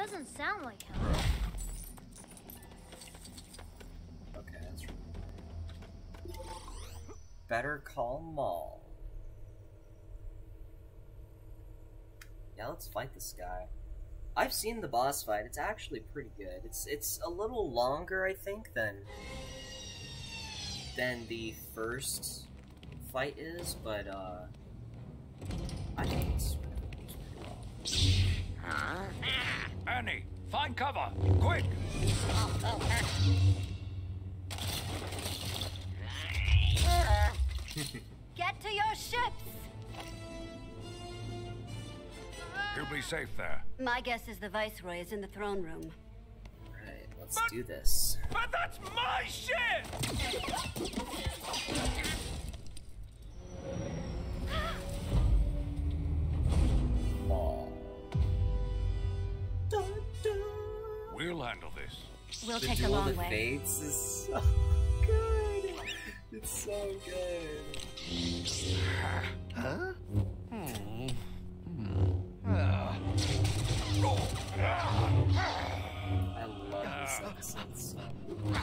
doesn't sound like him. Okay, that's right. Better call Maul. Yeah, let's fight this guy. I've seen the boss fight. It's actually pretty good. It's a little longer, I think, than the first fight is, but I think it's pretty well. Annie, find cover, quick! Get to your ships! You'll be safe there. My guess is the Viceroy is in the throne room. Alright, let's do this. But that's my shit! Maul. We'll handle this. We'll The take the Duel long of way. Fates is so good. It's so good. Huh? I love this episode so much.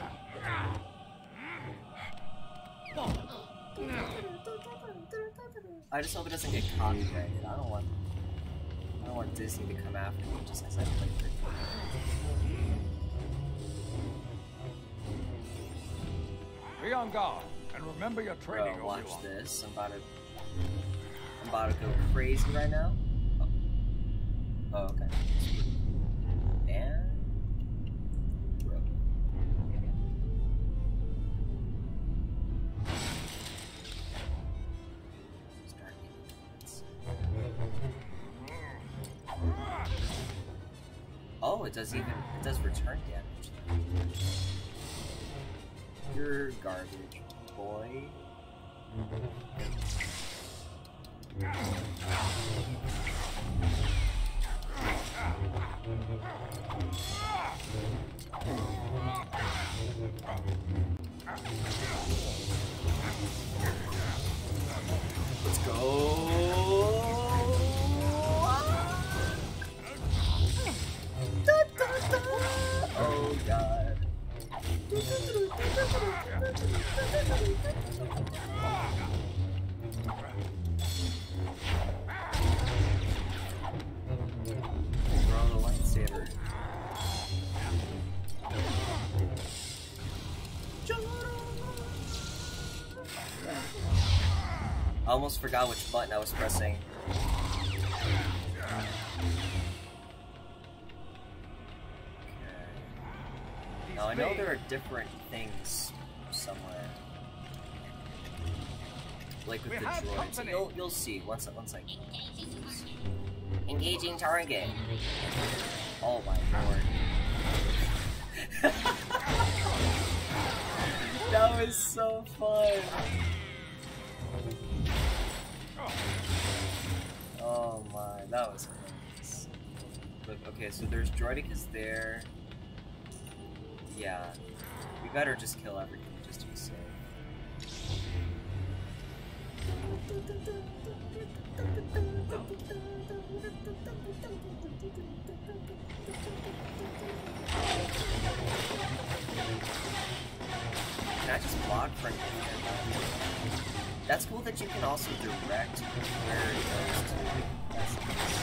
I just hope it doesn't get copyrighted. I don't want Disney to come after me just because I played it. Be on guard, and remember your training. Bro, watch this. I'm about to go crazy right now. Oh, okay. And bro. Start getting points. Oh, it does return damage. You're garbage, boy. Let's go. Oh god. Throw the lightsaber. I almost forgot which button I was pressing. Now I know there are different things somewhere, like with the droids. You'll see once I engaging target. Oh my lord! That was so fun. Oh my, that was hilarious. Look, okay, so there's Droidicus there. Yeah, we better just kill everything just to be safe. Can I just block from here? That's cool that you can also direct where it goes to. That's nice.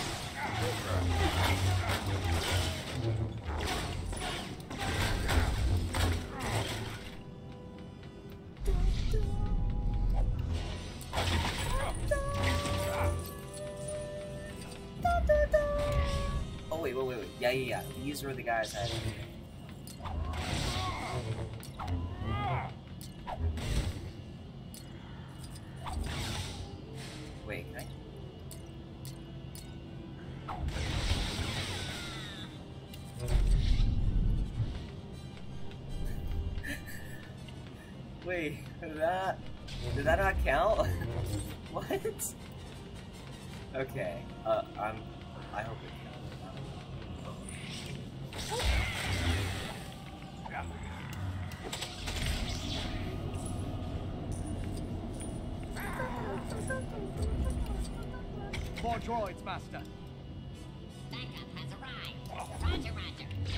Oh wait. Yeah. These were the guys I had. Wait, can I? Wait, did that not count? What? Okay, I hope it More droids, Master. Backup has arrived.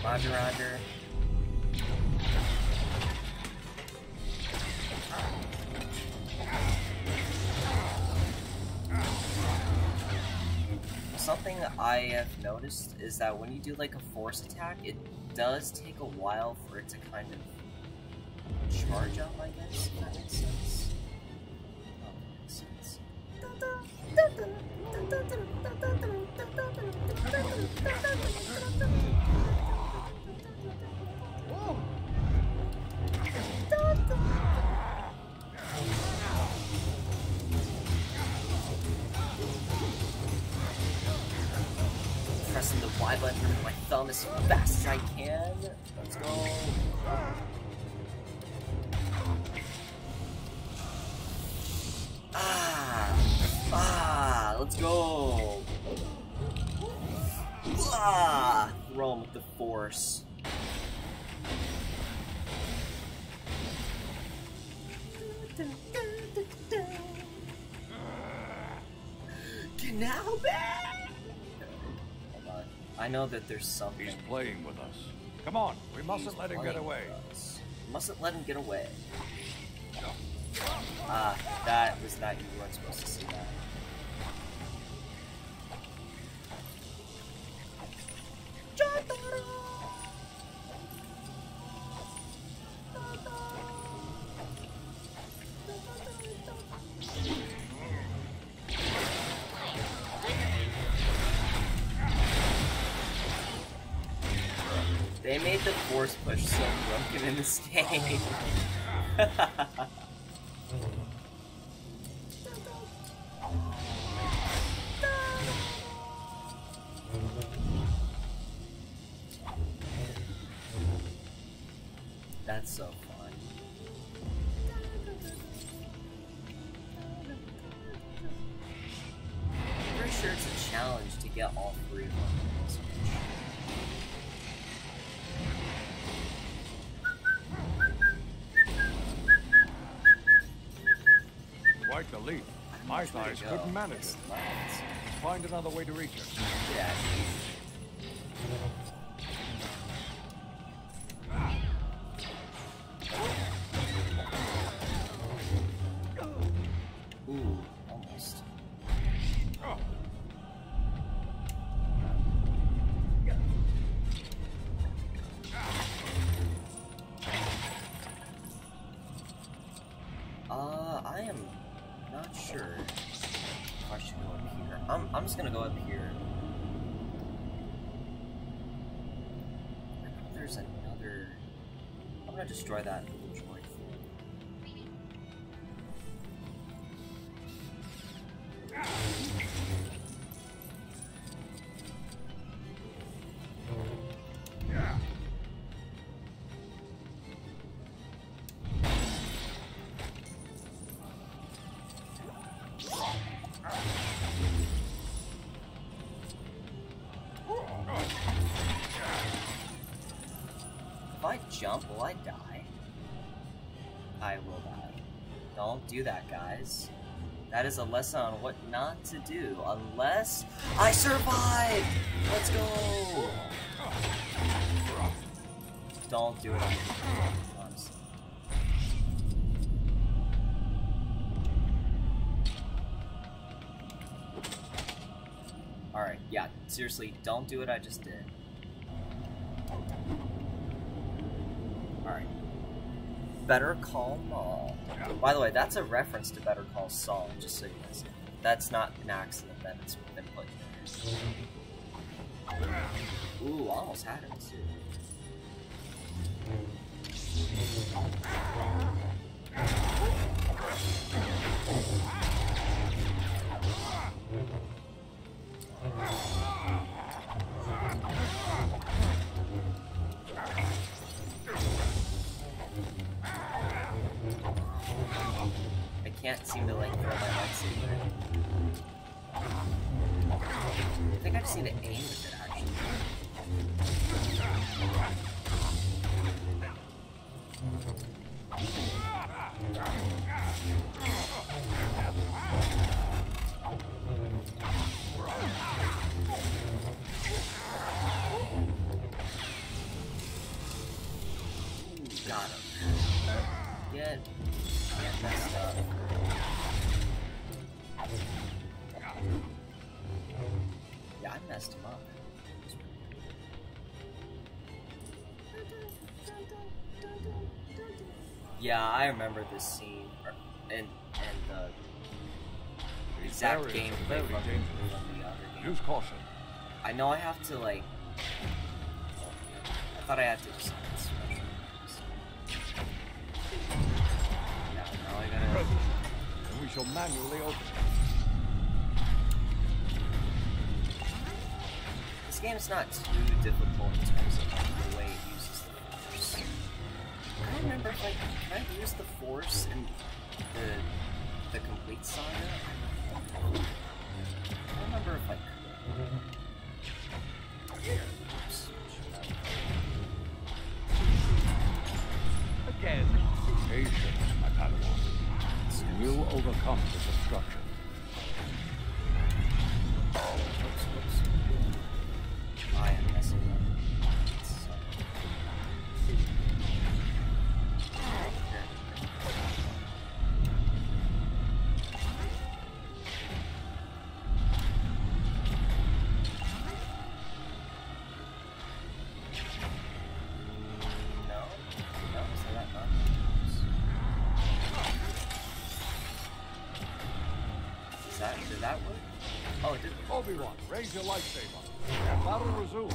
Roger, Roger. Something I have noticed is that when you do like a force attack, it does take a while for it to kind of charge up, I guess, if that makes sense. Oh, that makes sense. Pressing the Y button with my thumb as fast as I can. Let's go. Let's go. Throw him with the force. Now back. Hold on. I know that there's something. He's playing with us. Come on, we mustn't let him get away. We mustn't let him get away. That was that. You weren't supposed to see that. They made the force push so broken in this game. That's so fun. I'm pretty sure it's a challenge to get all three of them. Quite the leap. My thighs couldn't manage it. Find another way to reach it. Yeah. Ooh, almost. I am not sure if I should go up here. I'm just gonna go up here. I know there's another. I'm gonna destroy that little droid thing. If I jump, will I die? I will die. Don't do that, guys. That is a lesson on what not to do, unless I survive! Let's go! Don't do it. Honestly. Alright, yeah, seriously, don't do what I just did. Alright. Better Call Maul. By the way, that's a reference to Better Call Saul, just so you guys know. That's not an accident that it's been put there. Ooh, almost had it too. I can't seem to like throw my lightsaber. I think I just need to aim with it actually. Got him. Get messed up. Yeah, I messed him up. Yeah, I remember this scene and the exact gameplay from the other game. Use caution. I know I have to like. I thought I had to just. Yeah, now I gotta. And we shall manually open it. This game's not too difficult in terms of like, the way it uses the Force. I don't remember if can I use the Force in the complete Saga? I don't remember if I could. Again. Patience, my Padawan. You will overcome this obstruction. Oops. I am messing up. Did that work? Oh, it did. Obi-Wan, raise your lightsaber. And battle resume.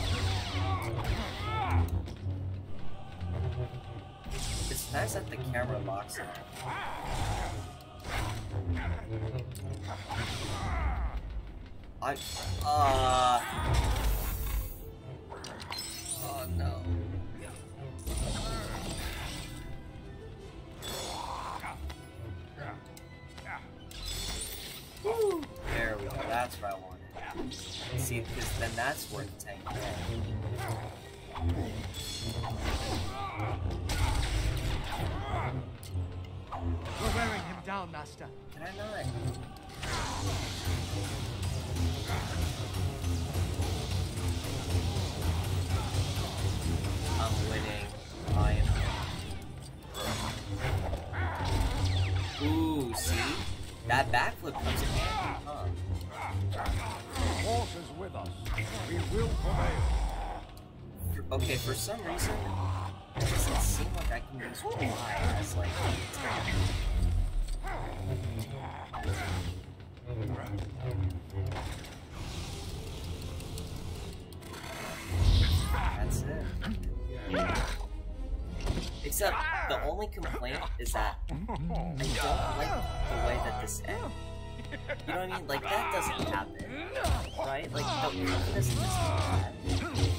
It's nice that the camera locks in. Oh no. Woo. There we go, that's what I wanted. See, because then that's worth tanking. We're wearing him down, Master. Can I not? I'm winning. I am winning. Ooh, see? That backflip comes in handy, huh? The Force is with us. We will prevail. Okay, for some reason, it doesn't seem like I can use Y as like That's it. Except the only complaint is that I don't like the way that this ends. You know what I mean? Like that doesn't happen, right? Like the weakness in this game.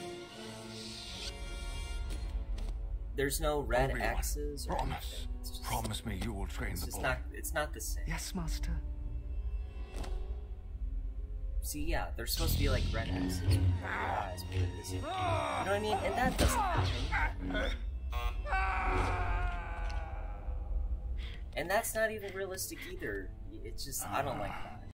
There's no red Obi-Wan, X's or promise. anything. It's just, Promise me you will train it's the just boy. not. It's not the same. Yes, Master. See, yeah, there's supposed to be like red X's with your eyes, but it isn't. You know what I mean? And that doesn't happen. And that's not even realistic either. It's just I don't like that.